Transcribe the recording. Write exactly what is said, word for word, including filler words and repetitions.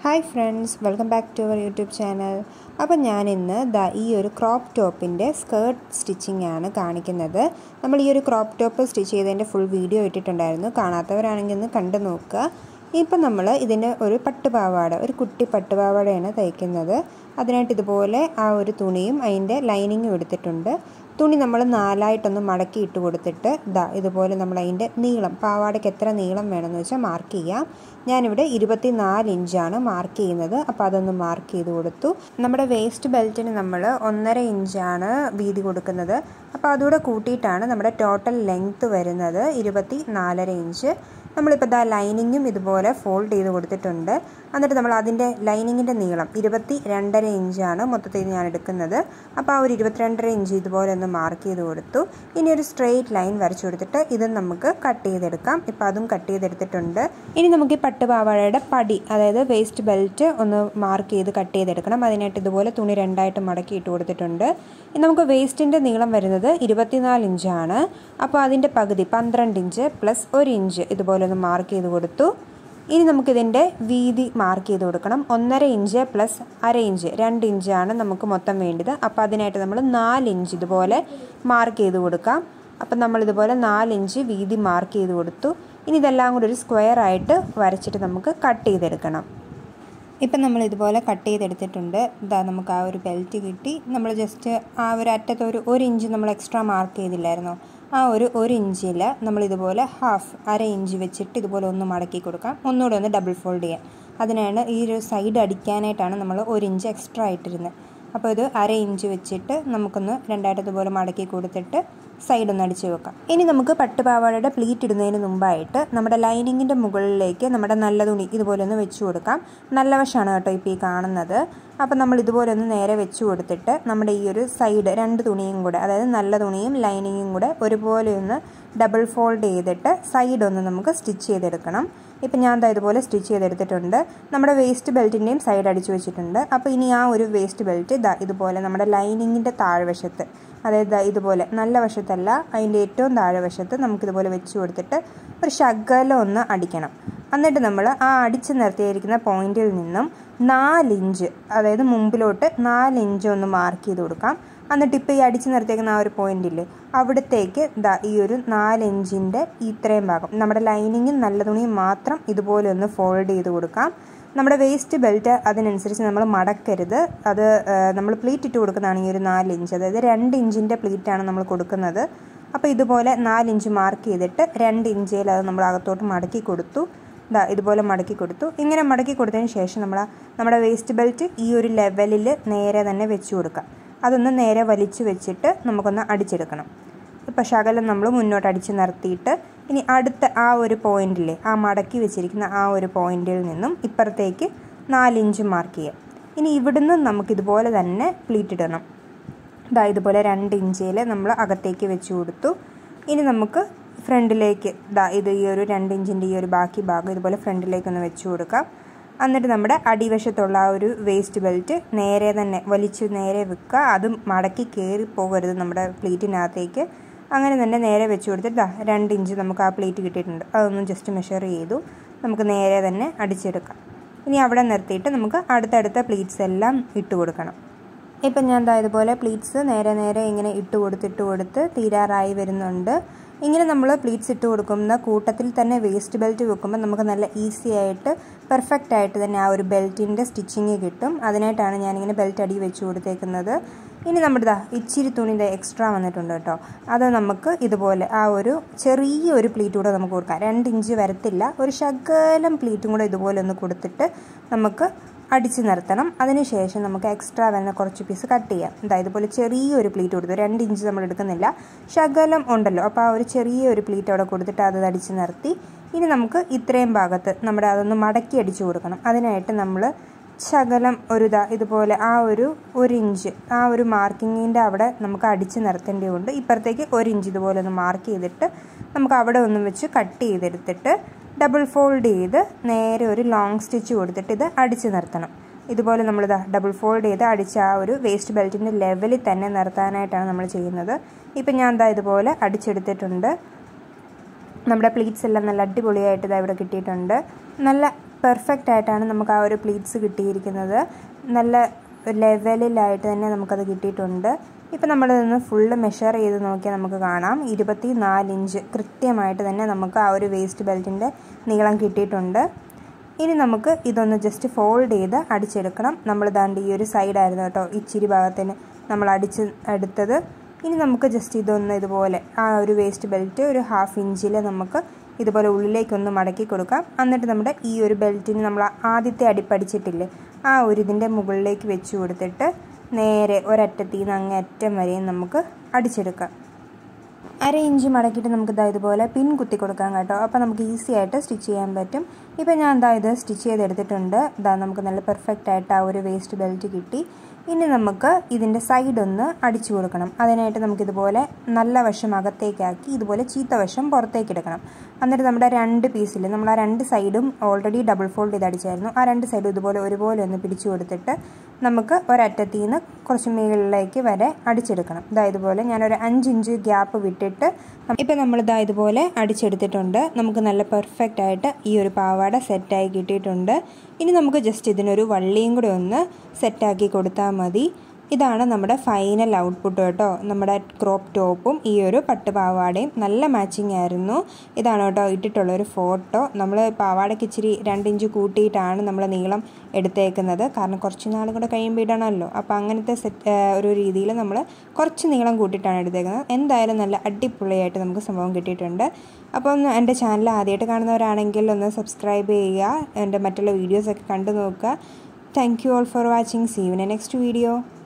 Hi friends, welcome back to our YouTube channel. അപ്പോൾ ഞാൻ ഇന്ന് ദാ ഈ ഒരു ക്രോപ്പ് ടോപ്പിന്റെ സ്കേർട്ട് സ്റ്റിച്ചിങ് ആണ് കാണിക്കുന്നത്. നമ്മൾ ഈ ഒരു ക്രോപ്പ് ടോപ്പ് സ്റ്റിച്ച് ചെയ്തതിന്റെ ഫുൾ വീഡിയോ ഇട്ടിട്ടുണ്ടായിരുന്നു. കാണാത്തവരാണെങ്കിൽ ഒന്ന് കണ്ടു നോക്കുക. ഇപ്പോൾ നമ്മൾ ഇതിനെ ഒരു പട്ടുപാവാട, ഒരു കുട്ടി പട്ടുപാവാടയാണ് തയ്ക്കുന്നത്. അതിനായിട്ട് ഇതുപോലെ ആ ഒരു തുണിയും അതിന്റെ ലൈനിങ്ങും എടുത്തിട്ടുണ്ട്. തുണി നമ്മൾ നാലായിട്ടൊന്ന് മടക്കി ഇട്ട് കൊടുത്തിട്ട് ദാ ഇതുപോലെ നമ്മൾ അതിന്റെ നീളം, പാവാടയ്ക്ക് എത്ര നീളം വേണമെന്ന് വെച്ചാൽ മാർക്ക് ചെയ്യാം. ഞാനിവിടെ ഇരുപത്തിനാല് ഇഞ്ചാണ് മാർക്ക് ചെയ്യുന്നത്. അപ്പോൾ അതൊന്ന് മാർക്ക് ചെയ്ത് കൊടുത്തു. നമ്മുടെ വേസ്റ്റ് ബെൽറ്റിന് നമ്മൾ ഒന്നര ഇഞ്ചാണ് വീതി കൊടുക്കുന്നത്. അപ്പോൾ അതുകൂടെ കൂട്ടിയിട്ടാണ് നമ്മുടെ ടോട്ടൽ ലെങ്ത്ത് വരുന്നത് ഇരുപത്തി നാലര ഇഞ്ച്. നമ്മളിപ്പോൾ ദാ ലൈനിങ്ങും ഇതുപോലെ ഫോൾഡ് ചെയ്ത് കൊടുത്തിട്ടുണ്ട്. എന്നിട്ട് നമ്മൾ അതിൻ്റെ ലൈനിങ്ങിൻ്റെ നീളം ഇരുപത്തി രണ്ടര ഇഞ്ചാണ് മൊത്തത്തിൽ ഞാൻ എടുക്കുന്നത്. അപ്പോൾ ആ ഒരു ഇരുപത്തിരണ്ടര ഇഞ്ച് ഇതുപോലെ ഒന്ന് മാർക്ക് ചെയ്ത് കൊടുത്തു. ഇനി ഒരു സ്ട്രെയിറ്റ് ലൈൻ വരച്ചു കൊടുത്തിട്ട് ഇത് നമുക്ക് കട്ട് ചെയ്തെടുക്കാം. ഇപ്പോൾ അതും കട്ട് ചെയ്തെടുത്തിട്ടുണ്ട്. ഇനി നമുക്ക് ഈ പട്ടുപാവാടയുടെ പടി, അതായത് വേസ്റ്റ് ബെൽറ്റ് ഒന്ന് മാർക്ക് ചെയ്ത് കട്ട് ചെയ്തെടുക്കണം. അതിനായിട്ട് ഇതുപോലെ തുണി രണ്ടായിട്ട് മടക്കി ഇട്ട് കൊടുത്തിട്ടുണ്ട്. ഇനി നമുക്ക് വേസ്റ്റിൻ്റെ നീളം വരുന്നത് ഇരുപത്തിനാല് ഇഞ്ചാണ്. അപ്പോൾ അതിൻ്റെ പകുതി പന്ത്രണ്ട് ഇഞ്ച് പ്ലസ് ഒരു ഇഞ്ച് ഇതുപോലെ ഒന്ന് മാർക്ക് ചെയ്ത് കൊടുത്തു. ഇനി നമുക്കിതിൻ്റെ വീതി മാർക്ക് ചെയ്ത് കൊടുക്കണം. ഒന്നര ഇഞ്ച് പ്ലസ് അര ഇഞ്ച്, രണ്ട് ഇഞ്ചാണ് നമുക്ക് മൊത്തം വേണ്ടത്. അപ്പോൾ അതിനായിട്ട് നമ്മൾ നാല് ഇഞ്ച് ഇതുപോലെ മാർക്ക് ചെയ്ത് കൊടുക്കാം. അപ്പം നമ്മളിതുപോലെ നാല് ഇഞ്ച് വീതി മാർക്ക് ചെയ്ത് കൊടുത്തു. ഇനി ഇതെല്ലാം കൂടി ഒരു സ്ക്വയർ ആയിട്ട് വരച്ചിട്ട് നമുക്ക് കട്ട് ചെയ്തെടുക്കണം. ഇപ്പം നമ്മൾ ഇതുപോലെ കട്ട് ചെയ്തെടുത്തിട്ടുണ്ട്. ഇതാ നമുക്ക് ആ ഒരു ബെൽറ്റ് കിട്ടി. നമ്മൾ ജസ്റ്റ് ആ ഒരു അറ്റത്ത് ഒരു ഒരു ഇഞ്ച് നമ്മൾ എക്സ്ട്രാ മാർക്ക് ചെയ്തില്ലായിരുന്നോ, ആ ഒരു ഒരു ഇഞ്ചിൽ നമ്മളിതുപോലെ ഹാഫ് അര ഇഞ്ച് വെച്ചിട്ട് ഇതുപോലെ ഒന്ന് മടക്കി കൊടുക്കാം. ഒന്നുകൂടെ ഒന്ന് ഡബിൾ ഫോൾഡ് ചെയ്യാം. അതിനാണ് ഈ ഒരു സൈഡ് അടിക്കാനായിട്ടാണ് നമ്മൾ ഒരു ഇഞ്ച് എക്സ്ട്രാ ആയിട്ടിരുന്നത്. അപ്പോൾ ഇത് അര ഇഞ്ച് വെച്ചിട്ട് നമുക്കൊന്ന് രണ്ടായിട്ട് ഇതുപോലെ മടക്കി കൊടുത്തിട്ട് സൈഡ് ഒന്ന് അടിച്ച് വെക്കാം. ഇനി നമുക്ക് പട്ടുപാവാടയുടെ പ്ലീറ്റ് ഇടുന്നതിന് മുമ്പായിട്ട് നമ്മുടെ ലൈനിങ്ങിൻ്റെ മുകളിലേക്ക് നമ്മുടെ നല്ല തുണി ഇതുപോലെ ഒന്ന് വെച്ച് കൊടുക്കാം. നല്ല വശമാണ് കേട്ടോ ഇപ്പോൾ ഈ കാണുന്നത്. അപ്പം നമ്മൾ ഇതുപോലെ ഒന്ന് നേരെ വെച്ച് കൊടുത്തിട്ട് നമ്മുടെ ഈ ഒരു സൈഡ് രണ്ട് തുണിയും കൂടെ, അതായത് നല്ല തുണിയും ലൈനിങ്ങും കൂടെ ഒരുപോലെ ഒന്ന് ഡബിൾ ഫോൾഡ് ചെയ്തിട്ട് സൈഡ് ഒന്ന് നമുക്ക് സ്റ്റിച്ച് ചെയ്തെടുക്കണം. ഇപ്പം ഞാൻ ദാ ഇതുപോലെ സ്റ്റിച്ച് ചെയ്തെടുത്തിട്ടുണ്ട്. നമ്മുടെ വേസ്റ്റ് ബെൽറ്റിൻ്റെയും സൈഡ് അടിച്ചു വെച്ചിട്ടുണ്ട്. അപ്പോൾ ഇനി ആ ഒരു വേസ്റ്റ് ബെൽറ്റ് ദാ ഇതുപോലെ നമ്മുടെ ലൈനിങ്ങിൻ്റെ താഴ്വശത്ത്, അതായത് ഇതുപോലെ നല്ല വശത്തല്ല, അതിൻ്റെ ഏറ്റവും താഴ്വശത്ത് നമുക്കിതുപോലെ വെച്ച് കൊടുത്തിട്ട് ഒരു ശകലം ഒന്ന് അടിക്കണം. എന്നിട്ട് നമ്മൾ ആ അടിച്ച് നിർത്തിയിരിക്കുന്ന പോയിന്റിൽ നിന്നും നാലിഞ്ച്, അതായത് മുമ്പിലോട്ട് നാലിഞ്ച് ഒന്ന് മാർക്ക് ചെയ്ത് കൊടുക്കാം. എന്നിട്ട് ഇപ്പോൾ ഈ അടിച്ച് നിർത്തിയേക്കുന്ന ആ ഒരു പോയിന്റില്ലേ, അവിടത്തേക്ക് ദാ ഈ ഒരു നാലിഞ്ചിൻ്റെ ഇത്രയും ഭാഗം നമ്മുടെ ലൈനിങ്ങും നല്ല തുണിയും മാത്രം ഇതുപോലെ ഒന്ന് ഫോൾഡ് ചെയ്ത് കൊടുക്കാം. നമ്മുടെ വേസ്റ്റ് ബെൽറ്റ് അതിനനുസരിച്ച് നമ്മൾ മടക്കരുത്. അത് നമ്മൾ പ്ലീറ്റ് ഇട്ട് കൊടുക്കുന്നതാണ് ഈ ഒരു നാലിഞ്ച്, അതായത് രണ്ട് ഇഞ്ചിൻ്റെ പ്ലീറ്റാണ് നമ്മൾ കൊടുക്കുന്നത്. അപ്പോൾ ഇതുപോലെ നാലിഞ്ച് മാർക്ക് ചെയ്തിട്ട് രണ്ട് ഇഞ്ചിൽ അത് നമ്മൾ അകത്തോട്ട് മടക്കി കൊടുത്തു. ഇതാ ഇതുപോലെ മടക്കി കൊടുത്തു. ഇങ്ങനെ മടക്കി കൊടുത്തതിന് ശേഷം നമ്മൾ നമ്മുടെ വേസ്റ്റ് ബെൽറ്റ് ഈ ഒരു ലെവലിൽ നേരെ തന്നെ വെച്ച് കൊടുക്കാം. അതൊന്ന് നേരെ വലിച്ചു വെച്ചിട്ട് നമുക്കൊന്ന് അടിച്ചെടുക്കണം. ഇപ്പോൾ ശകലം നമ്മൾ മുന്നോട്ട് അടിച്ച് നിർത്തിയിട്ട് ഇനി അടുത്ത ആ ഒരു പോയിന്റിലെ ആ മടക്കി വെച്ചിരിക്കുന്ന ആ ഒരു പോയിന്റിൽ നിന്നും ഇപ്പുറത്തേക്ക് നാലിഞ്ച് മാർക്ക് ചെയ്യാം. ഇനി ഇവിടുന്ന് നമുക്കിതുപോലെ തന്നെ പ്ലീറ്റ് ഇടണം. ഇതാ ഇതുപോലെ രണ്ട് ഇഞ്ചിൽ നമ്മൾ അകത്തേക്ക് വെച്ച് കൊടുത്തു. ഇനി നമുക്ക് ഫ്രണ്ടിലേക്ക് ദാ ഇത് ഈ ഒരു രണ്ട് ഇഞ്ചിൻ്റെ ഈ ഒരു ബാക്കി ഭാഗം ഇതുപോലെ ഫ്രണ്ടിലേക്കൊന്ന് വെച്ച് കൊടുക്കാം. എന്നിട്ട് നമ്മുടെ അടിവശത്തുള്ള ആ ഒരു വേസ്റ്റ് ബെൽറ്റ് നേരെ തന്നെ വലിച്ച് നേരെ വെക്കുക. അത് മടക്കി കയറി പോകരുത് നമ്മുടെ പ്ലീറ്റിനകത്തേക്ക്. അങ്ങനെ തന്നെ നേരെ വെച്ച് കൊടുത്തിട്ട് രണ്ട് ഇഞ്ച് നമുക്ക് ആ പ്ലീറ്റ് കിട്ടിയിട്ടുണ്ട്. അതൊന്നും ജസ്റ്റ് മെഷർ ചെയ്തു നമുക്ക് നേരെ തന്നെ അടിച്ചെടുക്കാം. ഇനി അവിടെ നിർത്തിയിട്ട് നമുക്ക് അടുത്തടുത്ത പ്ലീറ്റ്സ് എല്ലാം ഇട്ട് കൊടുക്കണം. ഇപ്പം ഞാൻ ദാ ഇതുപോലെ പ്ലീറ്റ്സ് നേരെ നേരെ ഇങ്ങനെ ഇട്ട് കൊടുത്തിട്ട് കൊടുത്ത് തീരാറായി വരുന്നുണ്ട്. ഇങ്ങനെ നമ്മൾ പ്ലീറ്റ്സ് ഇട്ട് കൊടുക്കുന്ന കൂട്ടത്തിൽ തന്നെ വേസ്റ്റ് ബെൽറ്റ് വെക്കുമ്പോൾ നമുക്ക് നല്ല ഈസി ആയിട്ട് പെർഫെക്റ്റ് ആയിട്ട് തന്നെ ആ ഒരു ബെൽറ്റിൻ്റെ സ്റ്റിച്ചിങ് കിട്ടും. അതിനായിട്ടാണ് ഞാനിങ്ങനെ ബെൽറ്റ് അടി വെച്ച് കൊടുത്തേക്കുന്നത്. ഇനി നമ്മുടെ ദാ ഇച്ചിരി തുണിൻ്റെ എക്സ്ട്രാ വന്നിട്ടുണ്ട് കേട്ടോ. അത് നമുക്ക് ഇതുപോലെ ആ ഒരു ചെറിയ ഒരു പ്ലീറ്റ് കൂടെ നമുക്ക് കൊടുക്കാം. രണ്ട് ഇഞ്ച് വരത്തില്ല, ഒരു ശകലം പ്ലീറ്റും കൂടെ ഇതുപോലെ ഒന്ന് കൊടുത്തിട്ട് നമുക്ക് അടിച്ച് നിർത്തണം. അതിനുശേഷം നമുക്ക് എക്സ്ട്രാ വരുന്ന കുറച്ച് പീസ് കട്ട് ചെയ്യാം. ഇതാ ഇതുപോലെ ചെറിയൊരു പ്ലീറ്റ് കൊടുത്തു. രണ്ട് ഇഞ്ച് നമ്മൾ എടുക്കുന്നില്ല, ശകലം ഉണ്ടല്ലോ. അപ്പോൾ ആ ഒരു ചെറിയൊരു പ്ലീറ്റ് അവിടെ കൊടുത്തിട്ട് അത് അടിച്ച് നിർത്തി. ഇനി നമുക്ക് ഇത്രയും ഭാഗത്ത് നമ്മുടെ അതൊന്ന് മടക്കി അടിച്ചു കൊടുക്കണം. അതിനായിട്ട് നമ്മൾ ശകലം ഒരു ഇതാ ഇതുപോലെ ആ ഒരു ഒരു ഇഞ്ച് ആ ഒരു മാർക്കിങ്ങിൻ്റെ അവിടെ നമുക്ക് അടിച്ച് നിർത്തേണ്ടതുണ്ട്. ഇപ്പുറത്തേക്ക് ഒരു ഇഞ്ച് ഇതുപോലെ ഒന്ന് മാർക്ക് ചെയ്തിട്ട് നമുക്ക് അവിടെ ഒന്നും വെച്ച് കട്ട് ചെയ്തെടുത്തിട്ട് ഡബിൾ ഫോൾഡ് ചെയ്ത് നേരെ ഒരു ലോങ് സ്റ്റിച്ച് കൊടുത്തിട്ട് ഇത് അടിച്ച് നിർത്തണം. ഇതുപോലെ നമ്മളിതാ ഡബിൾ ഫോൾഡ് ചെയ്ത് അടിച്ച് ആ ഒരു വേസ്റ്റ് ബെൽറ്റിൻ്റെ ലെവലിൽ തന്നെ നിർത്താനായിട്ടാണ് നമ്മൾ ചെയ്യുന്നത്. ഇപ്പം ഞാൻ ദാ ഇതുപോലെ അടിച്ചെടുത്തിട്ടുണ്ട്. നമ്മുടെ പ്ലീറ്റ്സ് എല്ലാം നല്ല അടിപൊളിയായിട്ട് ഇതാ ഇവിടെ കിട്ടിയിട്ടുണ്ട്. നല്ല പെർഫെക്റ്റ് ആയിട്ടാണ് നമുക്ക് ആ ഒരു പ്ലീറ്റ്സ് കിട്ടിയിരിക്കുന്നത്. നല്ല ലെവലിലായിട്ട് തന്നെ നമുക്കത് കിട്ടിയിട്ടുണ്ട്. ഇപ്പോൾ നമ്മളിതൊന്ന് ഫുള്ള് മെഷർ ചെയ്ത് നോക്കിയാൽ നമുക്ക് കാണാം ഇരുപത്തി നാല് ഇഞ്ച് കൃത്യമായിട്ട് തന്നെ നമുക്ക് ആ ഒരു വേസ്റ്റ് ബെൽറ്റിൻ്റെ നീളം കിട്ടിയിട്ടുണ്ട്. ഇനി നമുക്ക് ഇതൊന്ന് ജസ്റ്റ് ഫോൾഡ് ചെയ്ത് അടിച്ചെടുക്കണം. നമ്മൾ ദാണ്ട് ഈ ഒരു സൈഡായിരുന്നു കേട്ടോ ഇച്ചിരി ഭാഗത്തിന് നമ്മൾ അടിച്ച് എടുത്തത്. ഇനി നമുക്ക് ജസ്റ്റ് ഇതൊന്ന് ഇതുപോലെ ആ ഒരു വേസ്റ്റ് ബെൽറ്റ് ഒരു ഹാഫ് ഇഞ്ചിൽ നമുക്ക് ഇതുപോലെ ഉള്ളിലേക്കൊന്ന് മടക്കി കൊടുക്കാം. എന്നിട്ട് നമ്മുടെ ഈ ഒരു ബെൽറ്റിന് നമ്മൾ ആദ്യത്തെ അടിപ്പടിച്ചിട്ടില്ലേ ആ ഒരു ഇതിൻ്റെ മുകളിലേക്ക് വെച്ച് കൊടുത്തിട്ട് നേരെ ഒരറ്റത്തിൽ നിന്ന് അങ്ങേ അറ്റം വരെയും നമുക്ക് അടിച്ചെടുക്കാം. അര ഇഞ്ച് മടക്കിയിട്ട് നമുക്ക് ഇതാ ഇതുപോലെ പിൻ കുത്തി കൊടുക്കാം കേട്ടോ. അപ്പോൾ നമുക്ക് ഈസി ആയിട്ട് സ്റ്റിച്ച് ചെയ്യാൻ പറ്റും. ഇപ്പോൾ ഞാൻ എന്താ ഇത് സ്റ്റിച്ച് ചെയ്തെടുത്തിട്ടുണ്ട്. ഇതാ നമുക്ക് നല്ല പെർഫെക്റ്റ് ആയിട്ട് ആ ഒരു വേസ്റ്റ് ബെൽറ്റ് കിട്ടി. ഇനി നമുക്ക് ഇതിൻ്റെ സൈഡൊന്ന് അടിച്ചു കൊടുക്കണം. അതിനായിട്ട് നമുക്കിതുപോലെ നല്ല വശം അകത്തേക്കാക്കി ഇതുപോലെ ചീത്ത വശം പുറത്തേക്ക് എടുക്കണം. എന്നിട്ട് നമ്മുടെ രണ്ട് പീസിൽ നമ്മൾ ആ രണ്ട് സൈഡും ഓൾറെഡി ഡബിൾ ഫോൾഡ് ചെയ്ത് അടിച്ചായിരുന്നു. ആ രണ്ട് സൈഡും ഇതുപോലെ ഒരുപോലെ ഒന്ന് പിടിച്ചു കൊടുത്തിട്ട് നമുക്ക് ഒരറ്റത്തിൽ നിന്ന് കുറച്ച് മുകളിലേക്ക് വരെ അടിച്ചെടുക്കണം. ഇതാ ഇതുപോലെ ഞാനൊരു അഞ്ചിഞ്ച് ഗ്യാപ്പ് വിട്ടിട്ട് ഇപ്പോൾ നമ്മളിതാ ഇതുപോലെ അടിച്ചെടുത്തിട്ടുണ്ട്. നമുക്ക് നല്ല പെർഫെക്റ്റ് ആയിട്ട് ഈ ഒരു പാവാട സെറ്റായി കിട്ടിയിട്ടുണ്ട്. ഇനി നമുക്ക് ജസ്റ്റ് ഇതിനൊരു വള്ളിയും കൂടെ ഒന്ന് സെറ്റാക്കി കൊടുത്താൽ മതി. ഇതാണ് നമ്മുടെ ഫൈനൽ ഔട്ട്പുട്ട് കേട്ടോ. നമ്മുടെ ക്രോപ്പ് ടോപ്പും ഈ ഒരു പട്ട് പാവാടയും നല്ല മാച്ചിങ് ആയിരുന്നു. ഇതാണ് കേട്ടോ ഇട്ടിട്ടുള്ളൊരു ഫോട്ടോ. നമ്മൾ പാവാടയ്ക്ക് ഇച്ചിരി രണ്ടിഞ്ച് കൂട്ടിയിട്ടാണ് നമ്മൾ നീളം എടുത്തേക്കുന്നത്. കാരണം കുറച്ച് നാളും കൂടെ കഴിയുമ്പോൾ ഇടണമല്ലോ. അപ്പോൾ അങ്ങനത്തെ സെറ്റ് ഒരു രീതിയിൽ നമ്മൾ കുറച്ച് നീളം കൂട്ടിയിട്ടാണ് എടുത്തേക്കുന്നത്. എന്തായാലും നല്ല അടിപൊളിയായിട്ട് നമുക്ക് സംഭവം കിട്ടിയിട്ടുണ്ട്. അപ്പം എൻ്റെ ചാനൽ ആദ്യമായിട്ട് കാണുന്നവരാണെങ്കിൽ ഒന്ന് സബ്സ്ക്രൈബ് ചെയ്യുക. എൻ്റെ മറ്റുള്ള വീഡിയോസൊക്കെ കണ്ടു നോക്കുക. Thank you all for watching. See you in next video.